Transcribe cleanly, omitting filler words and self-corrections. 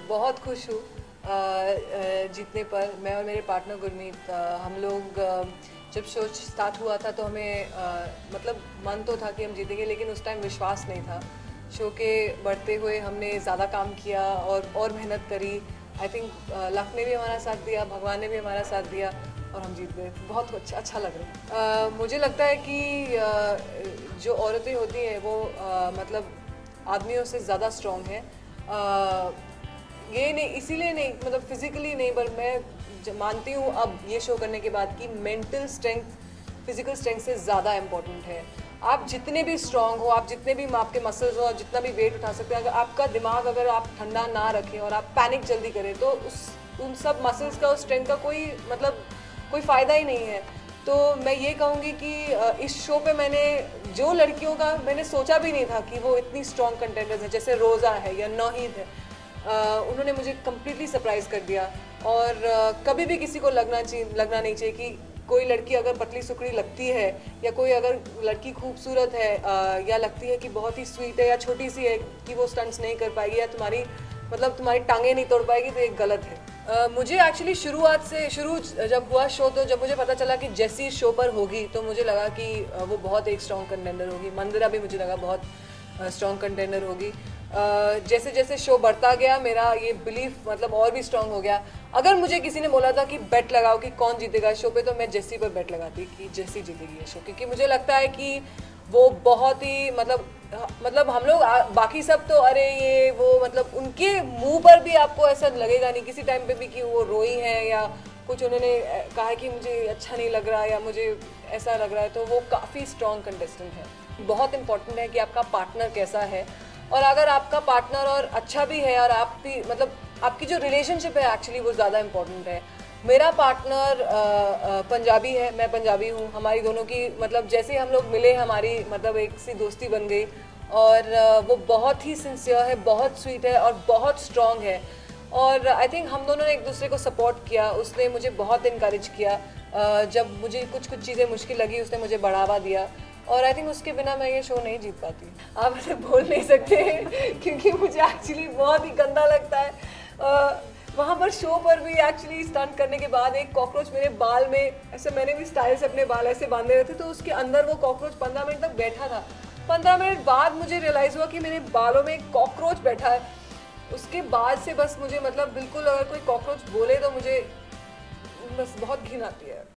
बहुत खुश हूँ जीतने पर। मैं और मेरे पार्टनर गुरमीत, हम लोग जब शो स्टार्ट हुआ था तो हमें मतलब मन तो था कि हम जीतेंगे, लेकिन उस टाइम विश्वास नहीं था। शो के बढ़ते हुए हमने ज़्यादा काम किया और मेहनत करी। आई थिंक लक ने भी हमारा साथ दिया, भगवान ने भी हमारा साथ दिया और हम जीत गए। बहुत अच्छा लग रहा है। मुझे लगता है कि जो औरतें होती हैं वो मतलब आदमियों से ज़्यादा स्ट्रॉन्ग है। ये नहीं, इसीलिए नहीं, मतलब फिजिकली नहीं, पर मैं मानती हूँ अब ये शो करने के बाद कि मेंटल स्ट्रेंथ फिजिकल स्ट्रेंथ से ज़्यादा इम्पोर्टेंट है। आप जितने भी स्ट्रांग हो, आप जितने भी आपके मसल्स हो, आप जितना भी वेट उठा सकते हैं, अगर आपका दिमाग अगर आप ठंडा ना रखें और आप पैनिक जल्दी करें तो उन सब मसल्स का, उस स्ट्रेंथ का कोई फ़ायदा ही नहीं है। तो मैं ये कहूँगी कि इस शो पे मैंने जो लड़कियों का मैंने सोचा भी नहीं था कि वो इतनी स्ट्रॉन्ग कंटेंडर्स है, जैसे रोज़ा है या नौहीद है, उन्होंने मुझे कम्प्लीटली सरप्राइज़ कर दिया। और कभी भी किसी को लगना नहीं चाहिए कि कोई लड़की अगर पतली सुकड़ी लगती है या कोई अगर लड़की खूबसूरत है या लगती है कि बहुत ही स्वीट है या छोटी सी है कि वो स्टंट्स नहीं कर पाएगी या तुम्हारी टांगें नहीं तोड़ पाएगी, तो ये गलत है। मुझे एक्चुअली शुरू जब हुआ शो, तो जब मुझे पता चला कि जेसी शो पर होगी तो मुझे लगा कि वो बहुत एक स्ट्रॉन्ग कंटेंडर होगी। मंदिरा भी मुझे लगा बहुत स्ट्रॉन्ग कंटेंडर होगी। जैसे जैसे शो बढ़ता गया मेरा ये बिलीफ मतलब और भी स्ट्रॉन्ग हो गया। अगर मुझे किसी ने बोला था कि बेट लगाओ कि कौन जीतेगा शो पे, तो मैं जेसी पर बेट लगाती कि जेसी जीतेगी ये शो, क्योंकि मुझे लगता है कि वो बहुत ही मतलब हम लोग बाकी सब तो अरे ये वो मतलब उनके मुंह पर भी आपको ऐसा लगेगा नहीं किसी टाइम पे भी कि वो रोई हैं या कुछ उन्होंने कहा है कि मुझे अच्छा नहीं लग रहा या मुझे ऐसा लग रहा है। तो वो काफ़ी स्ट्रॉन्ग कंटेस्टेंट है। बहुत इंपॉर्टेंट है कि आपका पार्टनर कैसा है, और अगर आपका पार्टनर और अच्छा भी है और आप भी मतलब आपकी जो रिलेशनशिप है एक्चुअली वो ज़्यादा इंपॉर्टेंट है। मेरा पार्टनर पंजाबी है, मैं पंजाबी हूँ। हमारी दोनों की मतलब जैसे हम लोग मिले हमारी मतलब एक सी दोस्ती बन गई, और वो बहुत ही सिंसियर है, बहुत स्वीट है और बहुत स्ट्रॉन्ग है। और आई थिंक हम दोनों ने एक दूसरे को सपोर्ट किया। उसने मुझे बहुत इनकरेज किया, जब मुझे कुछ चीज़ें मुश्किल लगी उसने मुझे बढ़ावा दिया, और आई थिंक उसके बिना मैं ये शो नहीं जीत पाती। आप ऐसे बोल नहीं सकते क्योंकि मुझे एक्चुअली बहुत ही गंदा लगता है। वहाँ पर शो पर भी एक्चुअली स्टंट करने के बाद एक कॉकरोच मेरे बाल में, ऐसे मैंने भी स्टाइल से अपने बाल ऐसे बांधे हुए थे, तो उसके अंदर वो कॉकरोच 15 मिनट तक बैठा था। 15 मिनट बाद मुझे रियलाइज़ हुआ कि मेरे बालों में एक कॉकरोच बैठा है। उसके बाद से बस मुझे मतलब बिल्कुल अगर कोई कॉकरोच बोले तो मुझे बस बहुत घिन आती है।